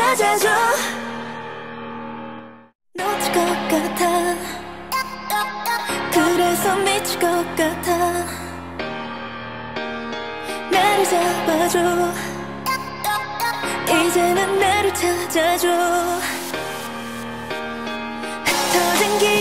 찾아줘. 놓칠 것 같아. 그래서 미칠 것 같아. 나를 잡아줘. 이제는 나를 찾아줘. 흩어진 길